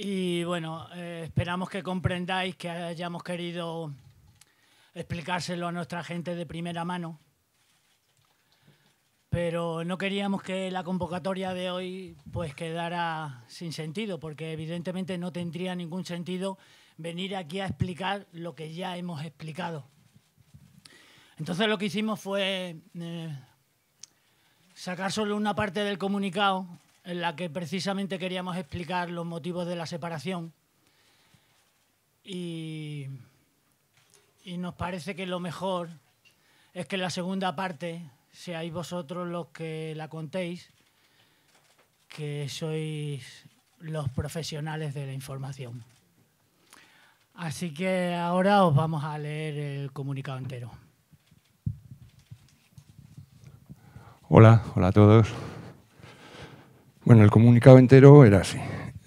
Y bueno, esperamos que comprendáis que hayamos querido explicárselo a nuestra gente de primera mano, pero no queríamos que la convocatoria de hoy pues quedara sin sentido, porque evidentemente no tendría ningún sentido venir aquí a explicar lo que ya hemos explicado. Entonces lo que hicimos fue sacar solo una parte del comunicado en la que precisamente queríamos explicar los motivos de la separación y nos parece que lo mejor es que la segunda parte seáis vosotros los que la contéis, que sois los profesionales de la información. Así que ahora os vamos a leer el comunicado entero. Hola a todos. Bueno, el comunicado entero era así.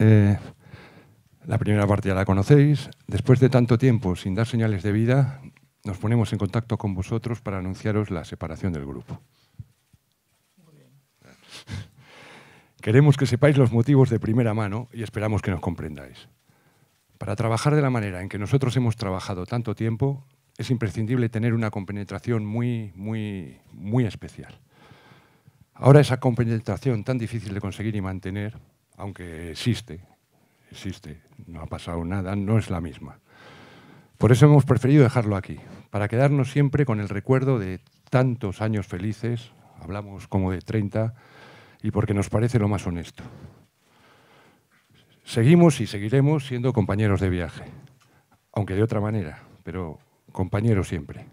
La primera parte ya la conocéis. Después de tanto tiempo sin dar señales de vida, nos ponemos en contacto con vosotros para anunciaros la separación del grupo. Muy bien. Queremos que sepáis los motivos de primera mano y esperamos que nos comprendáis. Para trabajar de la manera en que nosotros hemos trabajado tanto tiempo, es imprescindible tener una compenetración muy especial. Ahora esa compenetración tan difícil de conseguir y mantener, aunque existe, no ha pasado nada, no es la misma. Por eso hemos preferido dejarlo aquí, para quedarnos siempre con el recuerdo de tantos años felices, hablamos como de 30, y porque nos parece lo más honesto. Seguimos y seguiremos siendo compañeros de viaje, aunque de otra manera, pero compañeros siempre.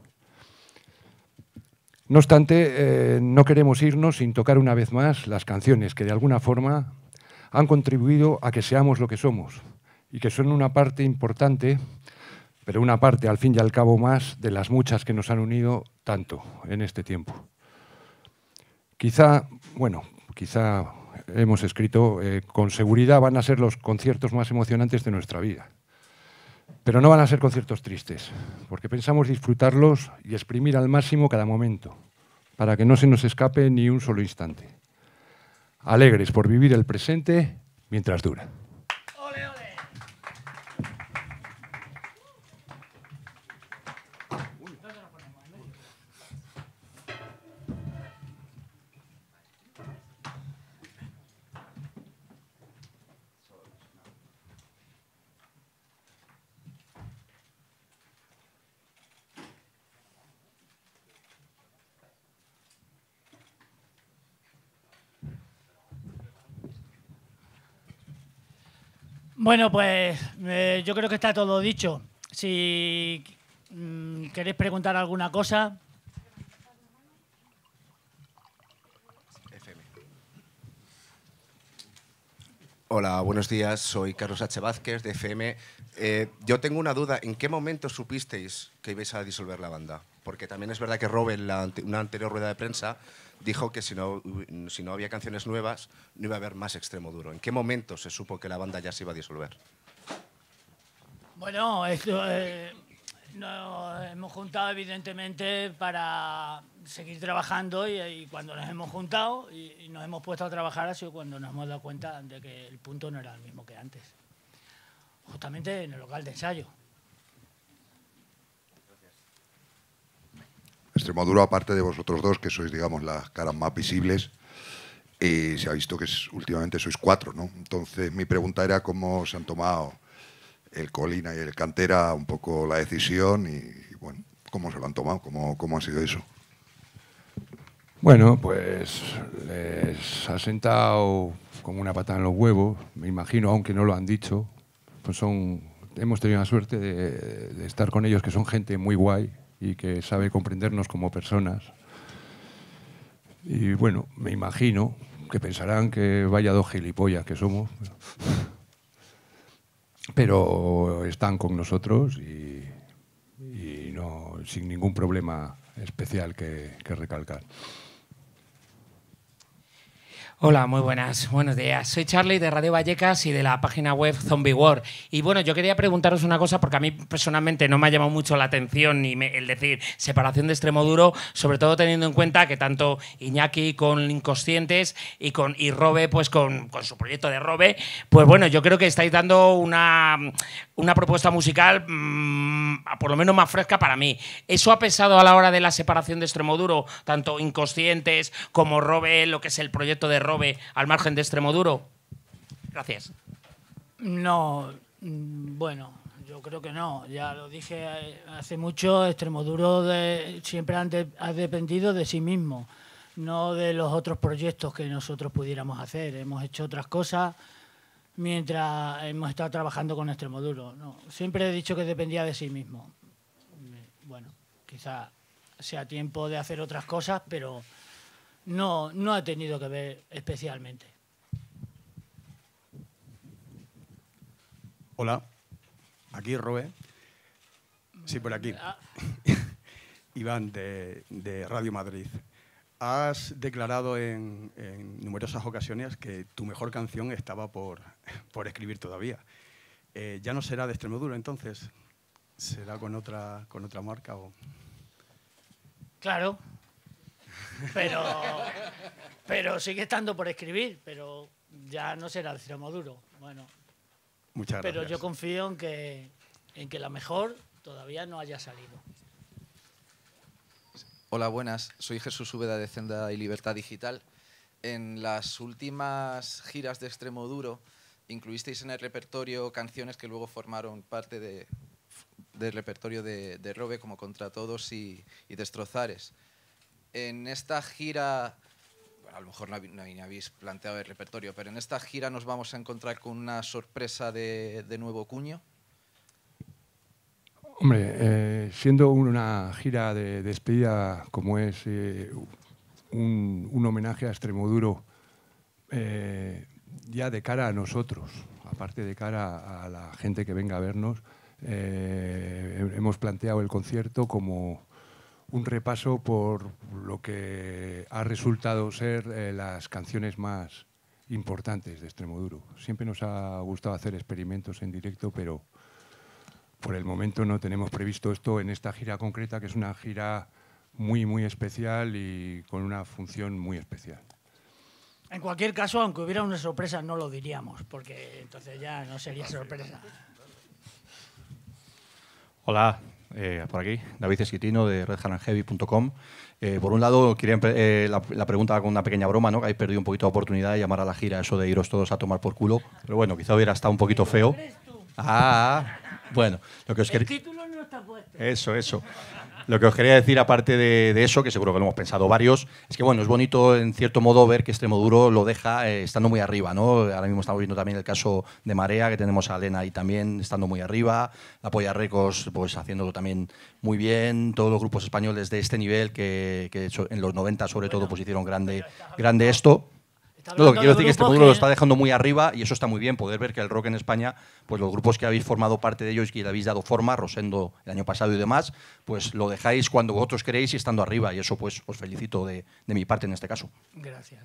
No obstante, no queremos irnos sin tocar una vez más las canciones que de alguna forma han contribuido a que seamos lo que somos y que son una parte importante, pero una parte al fin y al cabo más de las muchas que nos han unido tanto en este tiempo. Quizá hemos escrito, con seguridad van a ser los conciertos más emocionantes de nuestra vida. Pero no van a ser conciertos tristes, porque pensamos disfrutarlos y exprimir al máximo cada momento, para que no se nos escape ni un solo instante. Alegres por vivir el presente mientras dura. ¡Ole, ole! Bueno, pues yo creo que está todo dicho. Si queréis preguntar alguna cosa. Hola, buenos días. Soy Carlos H. Vázquez, de FM. Yo tengo una duda. ¿En qué momento supisteis que ibais a disolver la banda? Porque también es verdad que Rob, en una anterior rueda de prensa, dijo que si no había canciones nuevas, no iba a haber más Extremo Duro. ¿En qué momento se supo que la banda ya se iba a disolver? Bueno, nos hemos juntado evidentemente para seguir trabajando y cuando nos hemos juntado y nos hemos puesto a trabajar ha sido cuando nos hemos dado cuenta de que el punto no era el mismo que antes. Justamente en el local de ensayo. Extremo Duro, aparte de vosotros dos, que sois, digamos, las caras más visibles, se ha visto que últimamente sois 4, ¿no? Entonces, mi pregunta era cómo se han tomado el Colina y el Cantera un poco la decisión y bueno, cómo se lo han tomado, cómo ha sido eso. Bueno, pues les ha sentado como una patada en los huevos, me imagino, aunque no lo han dicho. Pues hemos tenido la suerte de estar con ellos, que son gente muy guay y que sabe comprendernos como personas. Y bueno, me imagino que pensarán que vaya dos gilipollas que somos. Pero están con nosotros y no, sin ningún problema especial que recalcar. Hola, muy buenas, buenos días. Soy Charlie de Radio Vallecas y de la página web Zombie War. Y bueno, yo quería preguntaros una cosa porque a mí personalmente no me ha llamado mucho la atención el decir separación de Extremoduro, sobre todo teniendo en cuenta que tanto Iñaki con Inconscientes y Robe, pues con su proyecto de Robe, pues bueno, yo creo que estáis dando una propuesta musical por lo menos más fresca para mí. ¿Eso ha pesado a la hora de la separación de Extremoduro, tanto Inconscientes como Robe, lo que es el proyecto de Robe, al margen de Extremoduro? Gracias. No, bueno, yo creo que no. Ya lo dije hace mucho, Extremoduro siempre ha dependido de sí mismo, no de los otros proyectos que nosotros pudiéramos hacer. Hemos hecho otras cosas mientras hemos estado trabajando con Extremoduro. No, siempre he dicho que dependía de sí mismo. Bueno, quizá sea tiempo de hacer otras cosas, pero no ha tenido que ver especialmente. Hola, aquí Robe. Sí, por aquí. Iván, de Radio Madrid. Has declarado en numerosas ocasiones que tu mejor canción estaba por escribir todavía. ¿Ya no será de Extremoduro entonces? ¿Será con otra marca? O? Claro, pero sigue estando por escribir, pero ya no será de Extremoduro. Bueno, muchas gracias. Pero yo confío en que la mejor todavía no haya salido. Hola, buenas. Soy Jesús Úbeda de Senda y Libertad Digital. En las últimas giras de Extremoduro incluisteis en el repertorio canciones que luego formaron parte del repertorio de Robe, como Contra Todos y Destrozares. En esta gira, bueno, a lo mejor no habéis planteado el repertorio, pero en esta gira nos vamos a encontrar con una sorpresa de nuevo cuño. Hombre, siendo una gira de despedida como es un homenaje a Extremoduro, ya de cara a nosotros, aparte de cara a la gente que venga a vernos, hemos planteado el concierto como un repaso por lo que ha resultado ser las canciones más importantes de Extremoduro. Siempre nos ha gustado hacer experimentos en directo, pero por el momento no tenemos previsto esto en esta gira concreta, que es una gira muy, muy especial y con una función muy especial. En cualquier caso, aunque hubiera una sorpresa, no lo diríamos, porque entonces ya no sería sorpresa. Hola, por aquí, David Esquitino de redhandheavy.com. Por un lado, quería la pregunta con una pequeña broma, ¿no? Que habéis perdido un poquito de oportunidad de llamar a la gira eso de iros todos a tomar por culo. Pero bueno, quizá hubiera estado un poquito feo. Bueno, lo que os quería... El título no está puesto. Eso. Lo que os quería decir, aparte de eso, que seguro que lo hemos pensado varios, es que bueno, es bonito en cierto modo ver que Extremoduro lo deja estando muy arriba, ¿no? Ahora mismo estamos viendo también el caso de Marea, que tenemos a Elena ahí también estando muy arriba, la Polla Records pues haciéndolo también muy bien, todos los grupos españoles de este nivel que en los 90 sobre todo pues hicieron grande esto. No, lo que quiero decir es que Extremoduro lo está dejando muy arriba y eso está muy bien, poder ver que el rock en España, pues los grupos que habéis formado parte de ellos y que le habéis dado forma, Rosendo el año pasado y demás, pues lo dejáis cuando vosotros queréis y estando arriba y eso pues os felicito de mi parte en este caso. Gracias.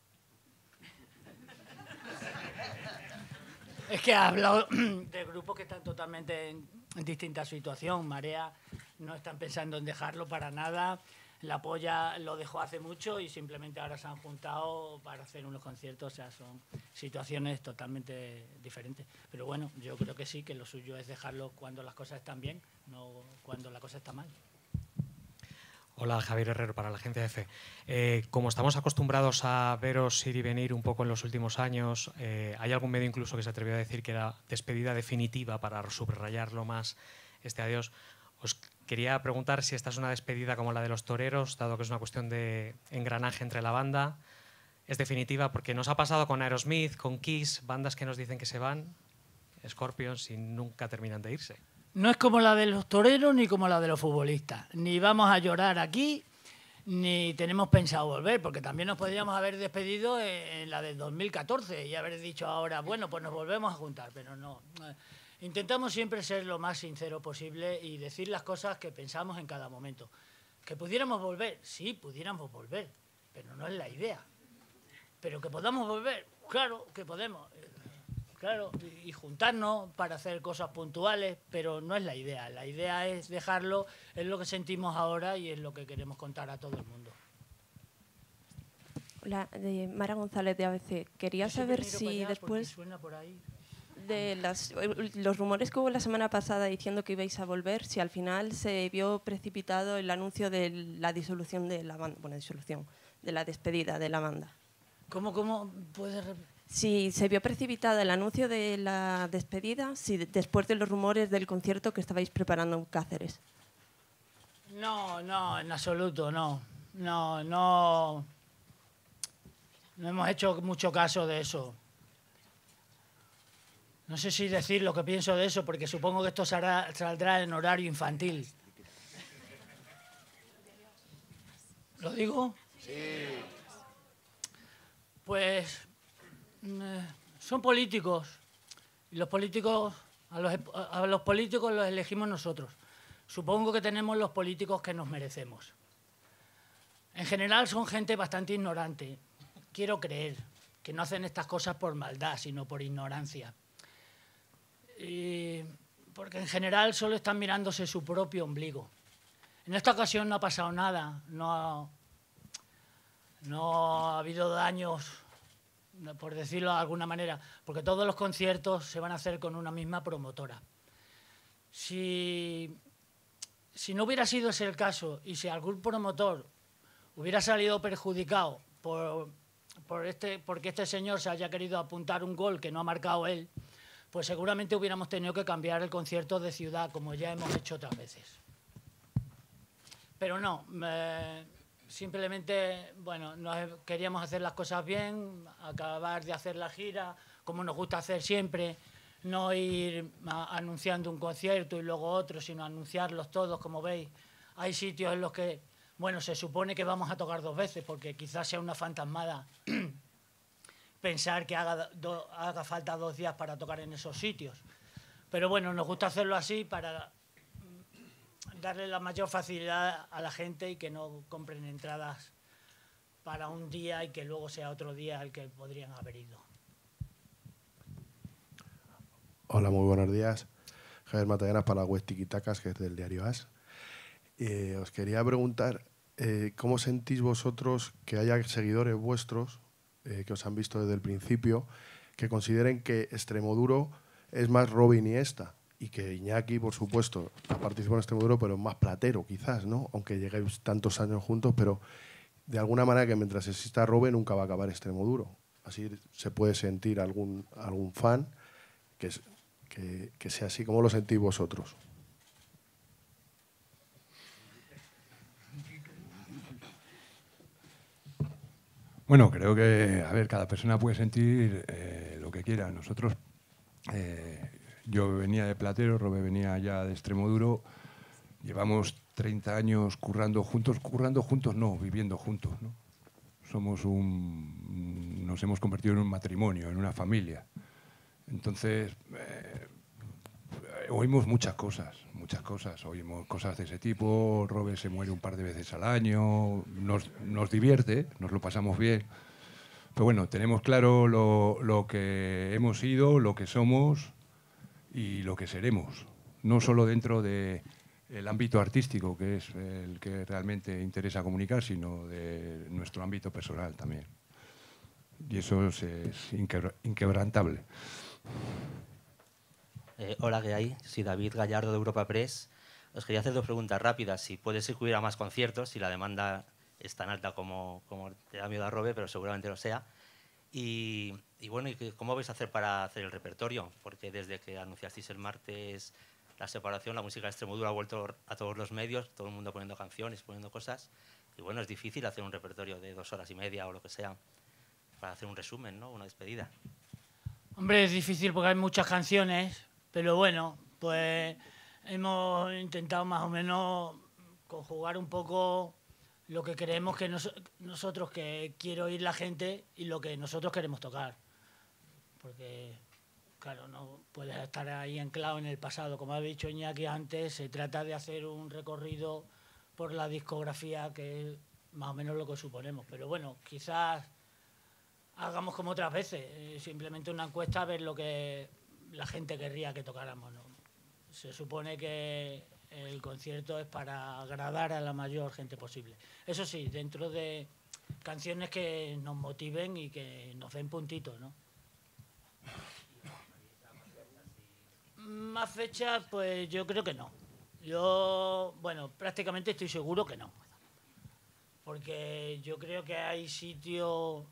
Es que ha hablado de grupos que están totalmente en distinta situación. Marea no están pensando en dejarlo para nada. La Polla lo dejó hace mucho y simplemente ahora se han juntado para hacer unos conciertos. O sea, son situaciones totalmente diferentes. Pero bueno, yo creo que sí, que lo suyo es dejarlo cuando las cosas están bien, no cuando la cosa está mal. Hola, Javier Herrero para la agencia EFE. Como estamos acostumbrados a veros ir y venir un poco en los últimos años, hay algún medio incluso que se atrevió a decir que era despedida definitiva para subrayarlo más este adiós. Os quería preguntar si esta es una despedida como la de los Toreros, dado que es una cuestión de engranaje entre la banda. Es definitiva porque nos ha pasado con Aerosmith, con Kiss, bandas que nos dicen que se van, Scorpions, y nunca terminan de irse. No es como la de los toreros ni como la de los futbolistas. Ni vamos a llorar aquí, ni tenemos pensado volver, porque también nos podríamos haber despedido en la del 2014 y haber dicho ahora, bueno, pues nos volvemos a juntar, pero no. Intentamos siempre ser lo más sincero posible y decir las cosas que pensamos en cada momento. ¿Que pudiéramos volver? Sí, pudiéramos volver, pero no es la idea. pero que podamos volver, claro que podemos. Claro, y juntarnos para hacer cosas puntuales, pero no es la idea. La idea es dejarlo, es lo que sentimos ahora y es lo que queremos contar a todo el mundo. Hola, de Mara González de ABC. Quería saber si después Suena por ahí. de los rumores que hubo la semana pasada diciendo que ibais a volver, si al final se vio precipitado el anuncio de la disolución de la banda, bueno, disolución, de la despedida de la banda. ¿Cómo puedes repetir? Si se vio precipitado el anuncio de la despedida, si después de los rumores del concierto que estabais preparando en Cáceres. No, en absoluto, no. No hemos hecho mucho caso de eso. No sé si decir lo que pienso de eso, porque supongo que esto saldrá en horario infantil. ¿Lo digo? Sí. Pues son políticos. Y los políticos, a los políticos los elegimos nosotros. Supongo que tenemos los políticos que nos merecemos. En general son gente bastante ignorante. Quiero creer que no hacen estas cosas por maldad, sino por ignorancia. Porque en general solo están mirándose su propio ombligo. En esta ocasión no ha pasado nada, no ha habido daños, por decirlo de alguna manera, porque todos los conciertos se van a hacer con una misma promotora. Si no hubiera sido ese el caso y si algún promotor hubiera salido perjudicado porque este señor se haya querido apuntar un gol que no ha marcado él, pues seguramente hubiéramos tenido que cambiar el concierto de ciudad, como ya hemos hecho otras veces. Pero no, simplemente, bueno, queríamos hacer las cosas bien, acabar de hacer la gira, como nos gusta hacer siempre, no ir anunciando un concierto y luego otro, sino anunciarlos todos, como veis. Hay sitios en los que, bueno, se supone que vamos a tocar 2 veces, porque quizás sea una fantasmada pensar que haga falta 2 días para tocar en esos sitios. Pero bueno, nos gusta hacerlo así para darle la mayor facilidad a la gente y que no compren entradas para un día y que luego sea otro día al que podrían haber ido. Hola, muy buenos días. Javier Matallanas para la web Tiquitacas, que es del diario AS. Os quería preguntar, ¿cómo sentís vosotros que haya seguidores vuestros que os han visto desde el principio, que consideren que Extremoduro es más Robe Iniesta y que Iñaki, por supuesto, ha participado en Extremoduro, pero es más platero quizás, ¿no? Aunque lleguéis tantos años juntos, pero de alguna manera que mientras exista Robe nunca va a acabar Extremoduro. Así se puede sentir algún fan que sea así. ¿Cómo lo sentís vosotros? Bueno, creo que, a ver, cada persona puede sentir lo que quiera. Nosotros, yo venía de Platero, Robe venía ya de Extremoduro. Llevamos 30 años currando juntos no, viviendo juntos, ¿no? Nos hemos convertido en un matrimonio, en una familia. Entonces, oímos muchas cosas. Oímos cosas de ese tipo. Robe se muere un par de veces al año. Nos divierte, nos lo pasamos bien. Pero bueno, tenemos claro lo que hemos sido, lo que somos y lo que seremos. No solo dentro del ámbito artístico, que es el que realmente interesa comunicar, sino de nuestro ámbito personal también. Y eso es inquebrantable. Hola, ¿qué hay? Soy David Gallardo de Europa Press. Os quería hacer 2 preguntas rápidas. Si puede ser que hubiera más conciertos, si la demanda es tan alta como te da miedo a Robe, pero seguramente lo sea. Y bueno, ¿cómo vais a hacer para hacer el repertorio? Porque desde que anunciasteis el martes la separación, la música de Extremoduro ha vuelto a todos los medios, todo el mundo poniendo canciones, poniendo cosas. Y bueno, es difícil hacer un repertorio de 2 horas y media o lo que sea para hacer un resumen, ¿no? Una despedida. Hombre, es difícil porque hay muchas canciones, pero bueno, pues hemos intentado más o menos conjugar un poco lo que creemos que nosotros que quiere oír la gente y lo que nosotros queremos tocar. Porque, claro, no puedes estar ahí anclado en el pasado. Como ha dicho Iñaki antes, se trata de hacer un recorrido por la discografía, que es más o menos lo que suponemos. Pero bueno, quizás hagamos como otras veces, simplemente una encuesta a ver lo que la gente querría que tocáramos, ¿no? Se supone que el concierto es para agradar a la mayor gente posible. Eso sí, dentro de canciones que nos motiven y que nos den puntitos, ¿no? Más fechas, pues yo creo que no. Yo, bueno, prácticamente estoy seguro que no. Porque yo creo que hay sitios,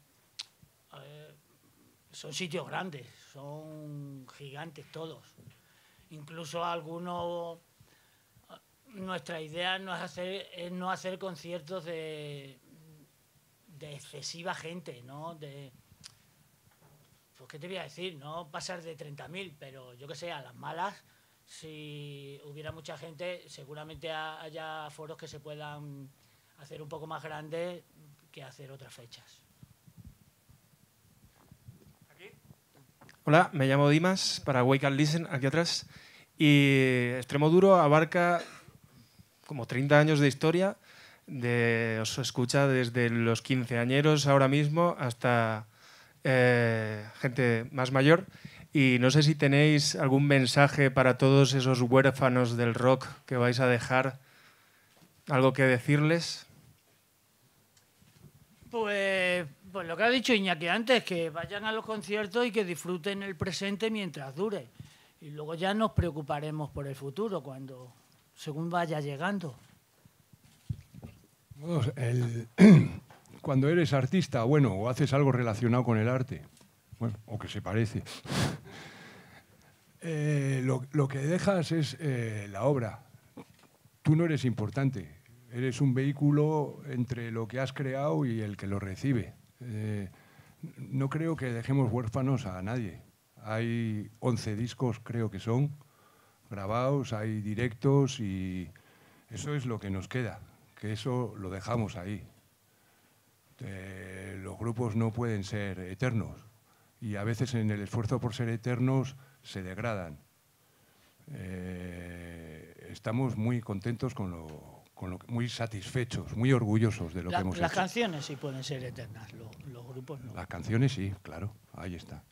son sitios grandes, son gigantes todos. Incluso algunos, nuestra idea es no hacer conciertos de excesiva gente, ¿no? Pues, ¿qué te voy a decir? No pasar de 30.000, pero yo que sé, a las malas, si hubiera mucha gente, seguramente haya foros que se puedan hacer un poco más grandes que hacer otras fechas. Hola, me llamo Dimas, para Wake and Listen, aquí atrás. Y Extremoduro abarca como 30 años de historia, os escucha desde los quinceañeros ahora mismo hasta gente más mayor. Y no sé si tenéis algún mensaje para todos esos huérfanos del rock que vais a dejar, algo que decirles. Pues lo que ha dicho Iñaki antes, que vayan a los conciertos y que disfruten el presente mientras dure. Y luego ya nos preocuparemos por el futuro, según vaya llegando. Cuando eres artista, bueno, o haces algo relacionado con el arte, bueno, o que se parece, lo que dejas es la obra. Tú no eres importante. Eres un vehículo entre lo que has creado y el que lo recibe. No creo que dejemos huérfanos a nadie. Hay 11 discos, creo que son, grabados, hay directos y eso es lo que nos queda, que eso lo dejamos ahí. Los grupos no pueden ser eternos y a veces en el esfuerzo por ser eternos se degradan. Estamos muy contentos muy satisfechos, muy orgullosos de lo que hemos hecho. Las canciones sí pueden ser eternas, los grupos no. Las canciones sí, claro, ahí está.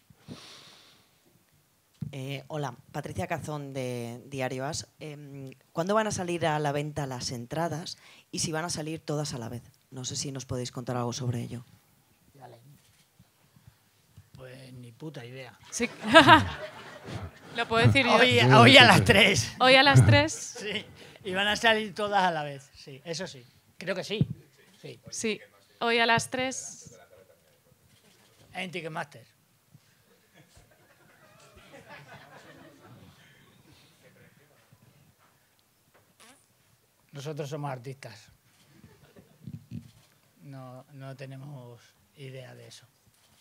Hola, Patricia Cazón de Diario As. ¿Cuándo van a salir a la venta las entradas y si van a salir todas a la vez? No sé si nos podéis contar algo sobre ello. Pues ni puta idea. Sí. Lo puedo decir yo. Hoy a las 3. ¿Hoy a las 3? Sí. Y van a salir todas a la vez, sí, eso sí. Creo que sí. Sí, hoy a las 3. En Ticketmaster. Nosotros somos artistas. No tenemos idea de eso.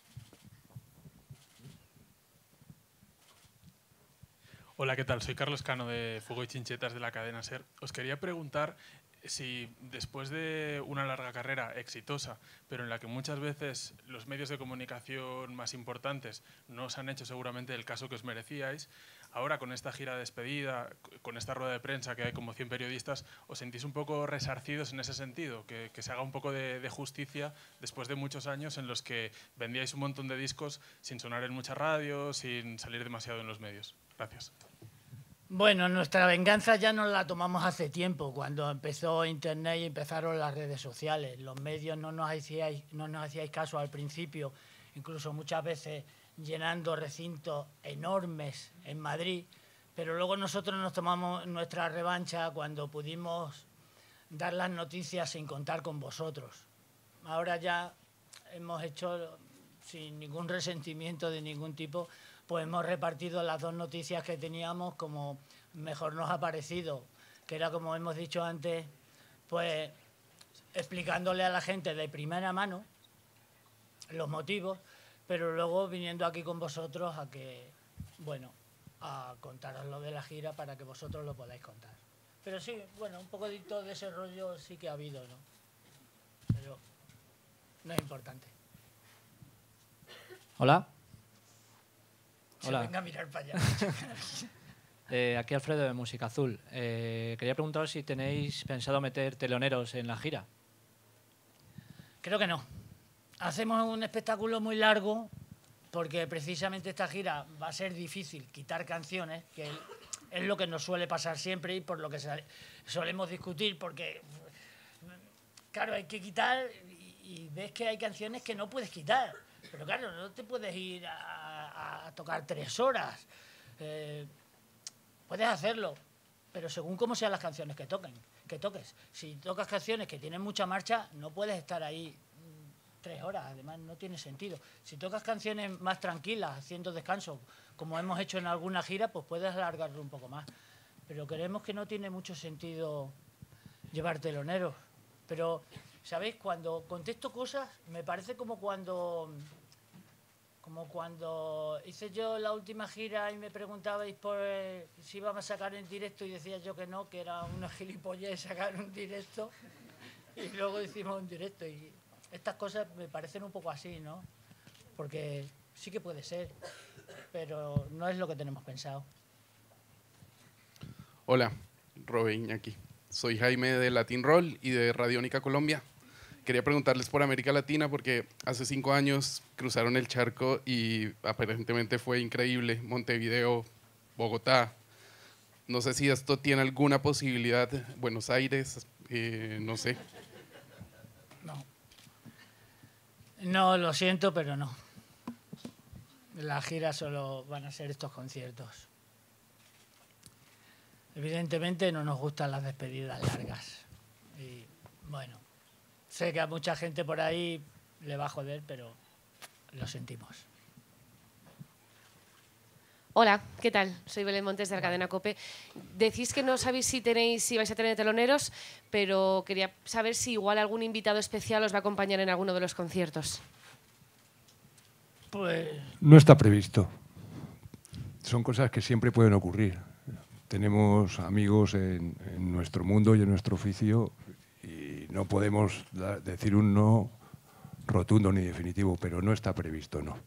Hola, ¿qué tal? Soy Carlos Cano de Fuego y Chinchetas de la cadena SER. Os quería preguntar si después de una larga carrera exitosa, pero en la que muchas veces los medios de comunicación más importantes no os han hecho seguramente el caso que os merecíais, ahora con esta gira de despedida, con esta rueda de prensa que hay como 100 periodistas, ¿os sentís un poco resarcidos en ese sentido? Que se haga un poco de justicia después de muchos años en los que vendíais un montón de discos sin sonar en muchas radios, sin salir demasiado en los medios. Gracias. Bueno, nuestra venganza ya nos la tomamos hace tiempo, cuando empezó Internet y empezaron las redes sociales. Los medios no nos hacíais caso al principio, incluso muchas veces llenando recintos enormes en Madrid, pero luego nosotros nos tomamos nuestra revancha cuando pudimos dar las noticias sin contar con vosotros. Ahora ya hemos hecho, sin ningún resentimiento de ningún tipo, pues hemos repartido las dos noticias que teníamos como mejor nos ha parecido, que era, como hemos dicho antes, pues explicándole a la gente de primera mano los motivos, pero luego viniendo aquí con vosotros a contaros lo de la gira para que vosotros lo podáis contar. Pero sí, bueno, un poquito de ese rollo sí que ha habido, ¿no? Pero no es importante. Hola. Hola. Venga a mirar para allá. Aquí Alfredo de Música Azul. Quería preguntaros si tenéis pensado meter teloneros en la gira. Creo que no. hacemos un espectáculo muy largo porque precisamente esta gira va a ser difícil quitar canciones, que es lo que nos suele pasar siempre y por lo que solemos discutir, porque, claro, hay que quitar y ves que hay canciones que no puedes quitar. Pero claro, no te puedes ir a tocar 3 horas. Puedes hacerlo, pero según cómo sean las canciones que toques. Si tocas canciones que tienen mucha marcha, no puedes estar ahí 3 horas, además no tiene sentido. Si tocas canciones más tranquilas, haciendo descanso, como hemos hecho en alguna gira, pues puedes alargarlo un poco más. Pero creemos que no tiene mucho sentido llevar teloneros. Pero, ¿sabéis? Cuando contesto cosas, me parece como cuando hice yo la última gira y me preguntabais por si íbamos a sacar en directo y decía yo que no, que era una gilipollez sacar un directo, y luego hicimos un directo. Y estas cosas me parecen un poco así, ¿no? Porque sí que puede ser, pero no es lo que tenemos pensado. Hola, Robe Iñaki. Soy Jaime de Latin Roll y de Radiónica Colombia. Quería preguntarles por América Latina porque hace 5 años cruzaron el charco y aparentemente fue increíble. Montevideo, Bogotá. No sé si esto tiene alguna posibilidad. Buenos Aires, no sé. No, lo siento, pero no. La gira solo van a ser estos conciertos. Evidentemente no nos gustan las despedidas largas. Y bueno, sé que a mucha gente por ahí le va a joder, pero lo sentimos. Hola, ¿qué tal? Soy Belén Montes de la cadena COPE. Decís que no sabéis si vais a tener teloneros, pero quería saber si igual algún invitado especial os va a acompañar en alguno de los conciertos. Pues no está previsto. Son cosas que siempre pueden ocurrir. Tenemos amigos en nuestro mundo y en nuestro oficio y no podemos decir un no rotundo ni definitivo, pero no está previsto, no.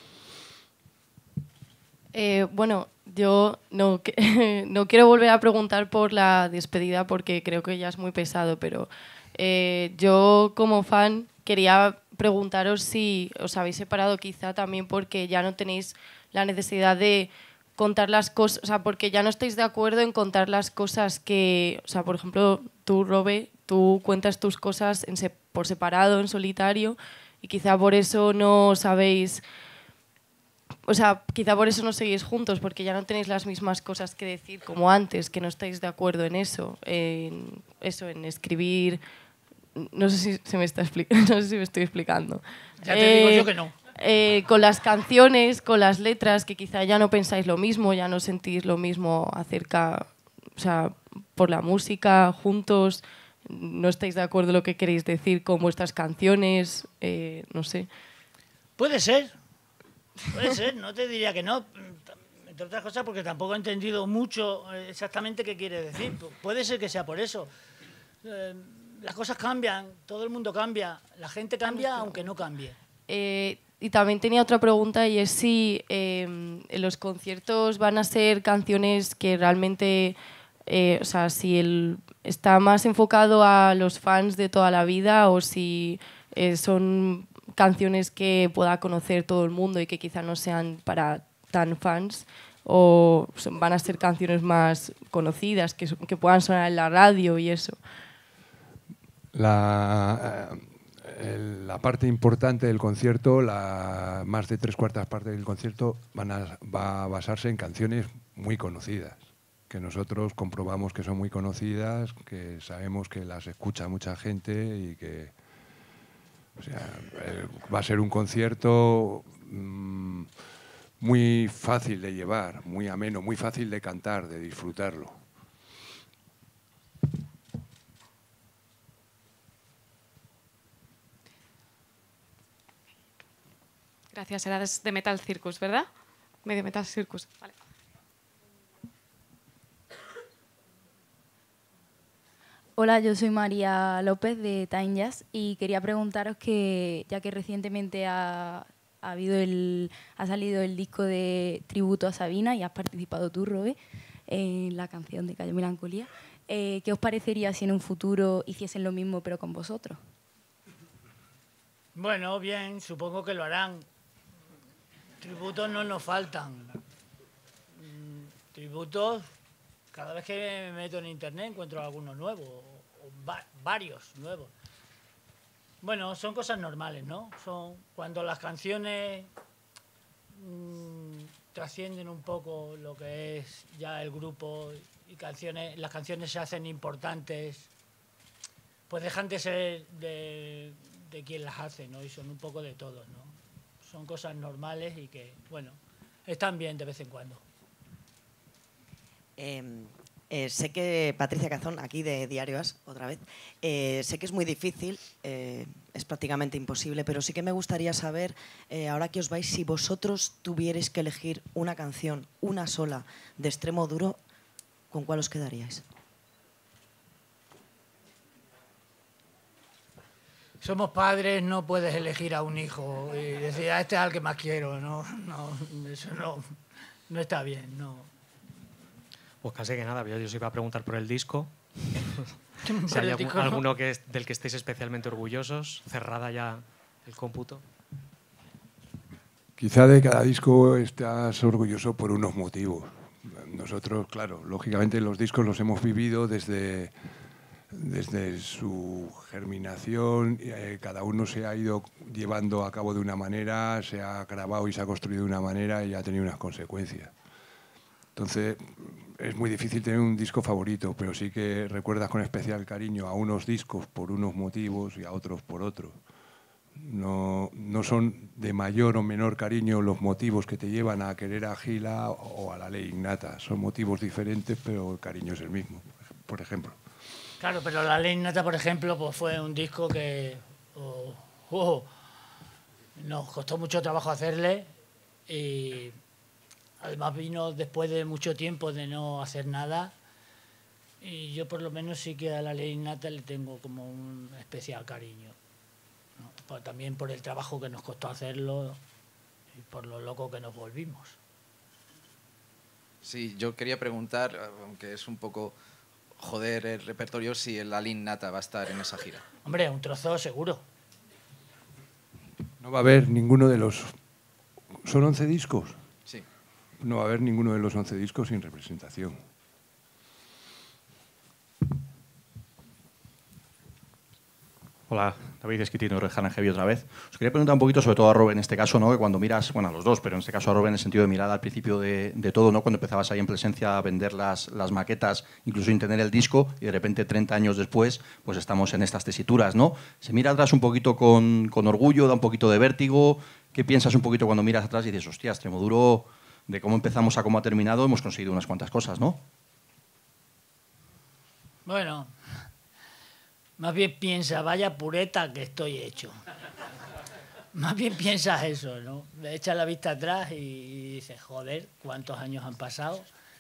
Bueno, yo no quiero volver a preguntar por la despedida porque creo que ya es muy pesado, pero yo como fan quería preguntaros si os habéis separado quizá también porque ya no tenéis la necesidad de contar las cosas, o sea, porque ya no estáis de acuerdo en contar las cosas que, o sea, por ejemplo, tú, Robe, tú cuentas tus cosas por separado, en solitario, y quizá por eso no sabéis, o sea, quizá por eso no seguís juntos, porque ya no tenéis las mismas cosas que decir como antes, que no estáis de acuerdo en en escribir. No sé si se me está explicando, no sé si me estoy explicando. Ya te digo yo que no. Con las canciones, con las letras, que quizá ya no pensáis lo mismo, ya no sentís lo mismo acerca, o sea, por la música, juntos, no estáis de acuerdo en lo que queréis decir con vuestras canciones, no sé. Puede ser, no te diría que no, entre otras cosas porque tampoco he entendido mucho exactamente qué quiere decir. Puede ser que sea por eso. Las cosas cambian, todo el mundo cambia, la gente cambia aunque no cambie. Y también tenía otra pregunta y es si en los conciertos van a ser canciones que realmente, o sea, si está más enfocado a los fans de toda la vida o si son canciones que pueda conocer todo el mundo y que quizá no sean para tan fans, o van a ser canciones más conocidas que puedan sonar en la radio y eso. La parte importante del concierto, más de 3/4 partes del concierto va a basarse en canciones muy conocidas, que nosotros comprobamos que son muy conocidas, que sabemos que las escucha mucha gente y que, o sea, va a ser un concierto muy fácil de llevar, muy ameno, muy fácil de cantar, de disfrutarlo. Gracias, era de Metal Circus, ¿verdad? Medio Metal Circus, vale. Hola, yo soy María López de Time Jazz y quería preguntaros que, ya que recientemente ha salido el disco de tributo a Sabina y has participado tú, Robe, en la canción de Cayo Melancolía, ¿qué os parecería si en un futuro hiciesen lo mismo pero con vosotros? Bueno, bien, supongo que lo harán. Tributos no nos faltan. Tributos, cada vez que me meto en internet encuentro algunos nuevos, o varios nuevos. Bueno, son cosas normales, ¿no? Son cuando las canciones trascienden un poco lo que es ya el grupo y las canciones se hacen importantes, pues dejan de ser de quien las hace, ¿no? Y son un poco de todos, ¿no? Son cosas normales y que, bueno, están bien de vez en cuando. Sé que Patricia Cazón, aquí de Diario As, otra vez, sé que es muy difícil, es prácticamente imposible, pero sí que me gustaría saber, ahora que os vais, si vosotros tuvierais que elegir una canción, una sola, de Extremoduro, ¿con cuál os quedaríais? Somos padres, no puedes elegir a un hijo y decir, este es al que más quiero, no, eso no está bien, no. Pues casi que nada, yo os iba a preguntar por el disco. Si Por hay el disco, alguno ¿no? del que estéis especialmente orgullosos, cerrada ya el cómputo. Quizá de cada disco estás orgulloso por unos motivos. Nosotros, claro, lógicamente los discos los hemos vivido desde su germinación, cada uno se ha ido llevando a cabo de una manera, se ha grabado y se ha construido de una manera y ha tenido unas consecuencias. Entonces, es muy difícil tener un disco favorito, pero sí que recuerdas con especial cariño a unos discos por unos motivos y a otros por otros. No son de mayor o menor cariño los motivos que te llevan a querer a Gila o a La Ley Innata. Son motivos diferentes, pero el cariño es el mismo, por ejemplo. Claro, pero La Ley Innata, por ejemplo, pues fue un disco que nos costó mucho trabajo hacerle y además vino después de mucho tiempo de no hacer nada y yo por lo menos sí que a La Ley Innata le tengo como un especial cariño, ¿no? Pues también por el trabajo que nos costó hacerlo y por lo loco que nos volvimos. Sí, yo quería preguntar, aunque es un poco joder el repertorio, si el La Ley Innata va a estar en esa gira. Hombre, un trozo seguro. No va a haber ninguno de los... ¿Son 11 discos? Sí. No va a haber ninguno de los 11 discos sin representación. Hola, David Esquitino, Rejana Heavy otra vez. Os quería preguntar un poquito, sobre todo a Rob en este caso, ¿no? Que cuando miras, bueno, a los dos, pero en este caso a Rob en el sentido de mirada al principio de todo, ¿no? Cuando empezabas ahí en Presencia a vender las maquetas, incluso sin tener el disco, y de repente 30 años después, pues estamos en estas tesituras, ¿no? Se mira atrás un poquito con orgullo, da un poquito de vértigo. ¿Qué piensas un poquito cuando miras atrás y dices, hostia, Extremoduro, de cómo empezamos a cómo ha terminado, hemos conseguido unas cuantas cosas, ¿no? Bueno, más bien piensa, vaya pureta que estoy hecho. Más bien piensas eso, ¿no? Echas la vista atrás y dices, joder, cuántos años han pasado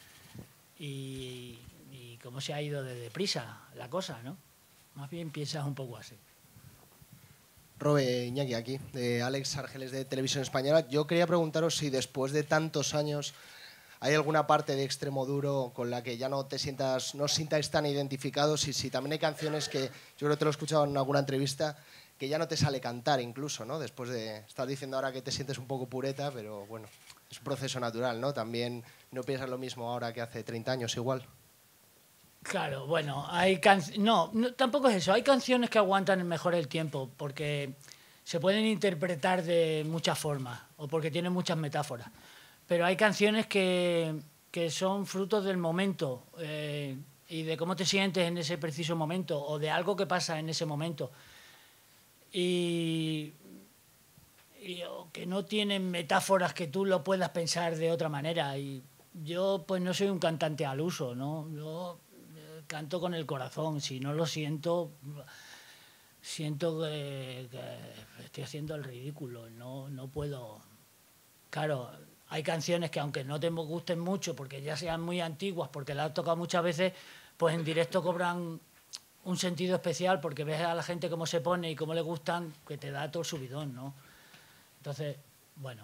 y cómo se ha ido de deprisa la cosa, ¿no? Más bien piensas un poco así. Robe, Iñaki, aquí, de Alex Argeles de Televisión Española. Yo quería preguntaros si después de tantos años hay alguna parte de Extremoduro con la que ya no os sintáis tan identificados y si también hay canciones que, yo creo que te lo he escuchado en alguna entrevista, que ya no te sale cantar incluso, ¿no? Después de, estás diciendo ahora que te sientes un poco pureta, pero bueno, es un proceso natural, ¿no? También no piensas lo mismo ahora que hace 30 años igual. Claro, bueno, hay no, tampoco es eso. Hay canciones que aguantan mejor el tiempo porque se pueden interpretar de muchas formas o porque tienen muchas metáforas. Pero hay canciones que son frutos del momento y de cómo te sientes en ese preciso momento o de algo que pasa en ese momento. Y que no tienen metáforas que tú lo puedas pensar de otra manera. Y yo pues no soy un cantante al uso, ¿no? Yo canto con el corazón. Si no lo siento, siento que estoy haciendo el ridículo. No puedo... Claro, hay canciones que aunque no te gusten mucho porque ya sean muy antiguas, porque las has tocado muchas veces, pues en directo cobran un sentido especial porque ves a la gente cómo se pone y cómo le gustan, que te da todo el subidón, ¿no? Entonces, bueno.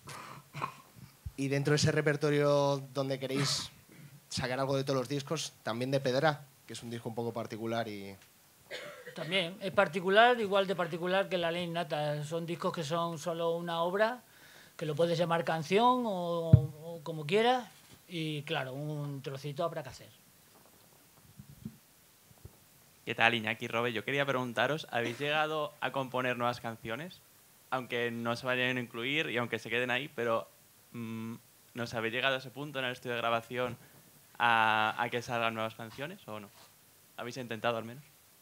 Y dentro de ese repertorio donde queréis sacar algo de todos los discos, también de Pedra, que es un disco un poco particular y... También es particular, igual de particular que La Ley Innata. Son discos que son solo una obra, que lo puedes llamar canción o como quieras, y claro, un trocito habrá que hacer. ¿Qué tal, Iñaki, Robe? Yo quería preguntaros, ¿habéis llegado a componer nuevas canciones? Aunque no se vayan a incluir y aunque se queden ahí, pero ¿nos habéis llegado a ese punto en el estudio de grabación a que salgan nuevas canciones o no? ¿Habéis intentado al menos?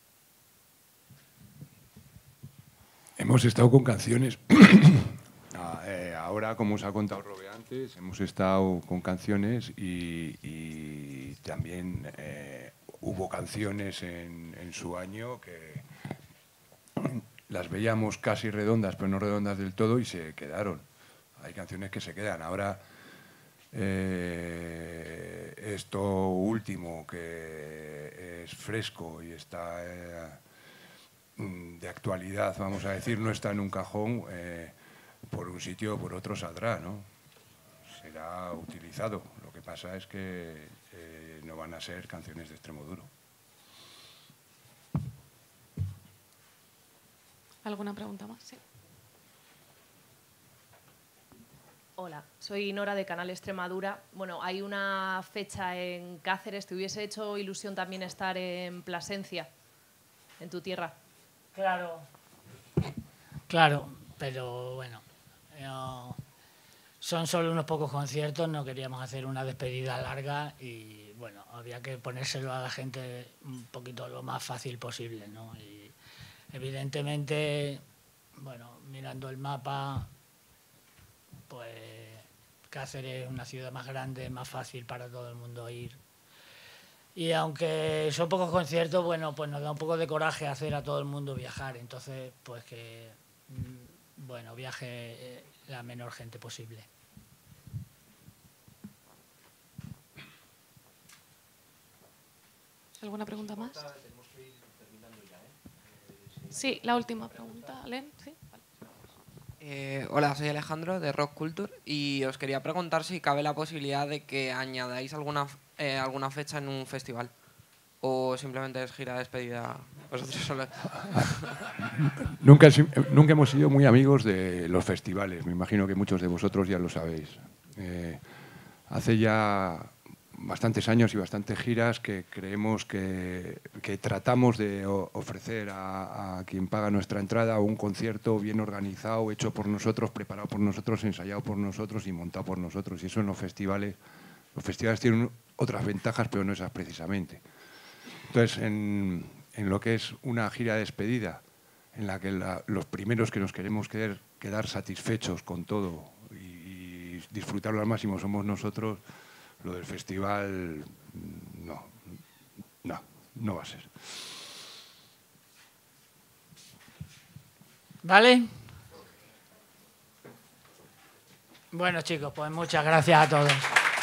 Hemos estado con canciones. Ahora, como os ha contado Robe antes, hemos estado con canciones y también hubo canciones en su año que las veíamos casi redondas, pero no redondas del todo, y se quedaron. Hay canciones que se quedan. Ahora, esto último, que es fresco y está de actualidad, vamos a decir, no está en un cajón, por un sitio o por otro saldrá, ¿no? Será utilizado. Lo que pasa es que no van a ser canciones de Extremoduro. ¿Alguna pregunta más? Sí. Hola, soy Nora de Canal Extremadura. Bueno, hay una fecha en Cáceres. ¿Te hubiese hecho ilusión también estar en Plasencia, en tu tierra? Claro. Claro, pero bueno, son solo unos pocos conciertos, no queríamos hacer una despedida larga y bueno, había que ponérselo a la gente un poquito lo más fácil posible, ¿no? Y evidentemente, bueno, mirando el mapa, pues Cáceres es una ciudad más grande, más fácil para todo el mundo ir. Y aunque son pocos conciertos, bueno, pues nos da un poco de coraje hacer a todo el mundo viajar. Entonces, pues que, bueno, viaje la menor gente posible. ¿Alguna pregunta más? Sí, la última pregunta. Len, ¿sí? Hola, soy Alejandro de Rock Culture y os quería preguntar si cabe la posibilidad de que añadáis alguna fecha en un festival o simplemente es gira de despedida vosotros solos. Nunca hemos sido muy amigos de los festivales, me imagino que muchos de vosotros ya lo sabéis. Hace ya bastantes años y bastantes giras que creemos que tratamos de ofrecer a quien paga nuestra entrada un concierto bien organizado, hecho por nosotros, preparado por nosotros, ensayado por nosotros y montado por nosotros. Y eso en los festivales tienen otras ventajas, pero no esas precisamente. Entonces, en lo que es una gira de despedida, en la que los primeros que nos queremos quedar satisfechos con todo y disfrutarlo al máximo somos nosotros, lo del festival no va a ser. ¿Vale? Bueno, chicos, pues muchas gracias a todos.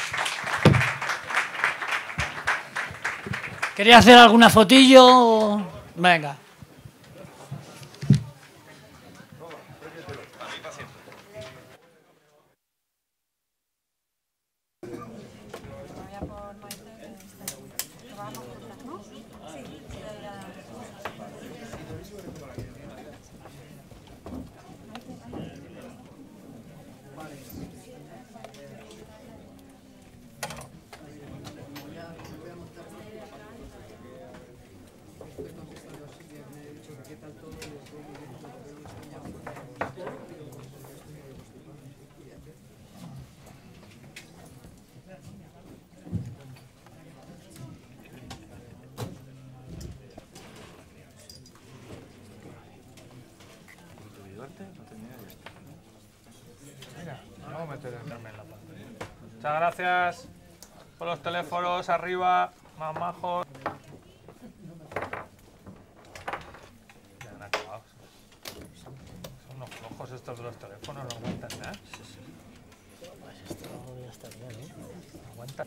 ¿Quería hacer alguna fotillo? Venga. Muchas gracias por los teléfonos arriba, más majos. Ya han acabado. Son unos flojos estos de los teléfonos, no aguantan nada. Pues esto ya está bien, ¿eh? No aguantan.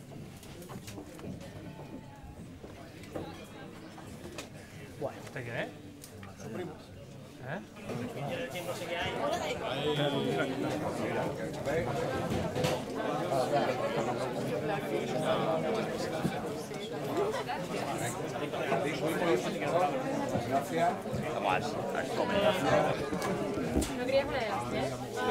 Bueno, ¿usted quién es? Su primo. ¿Eh? No sé qué hay. ¿No querías una de las tres?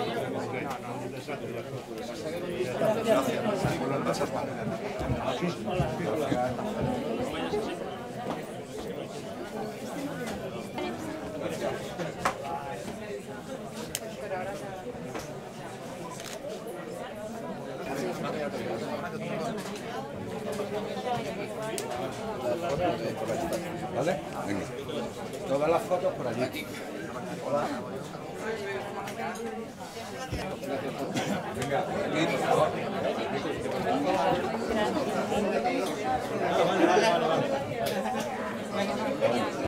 ¿Vale? Venga. Todas las fotos por allí. Hola. Venga, aquí, por favor.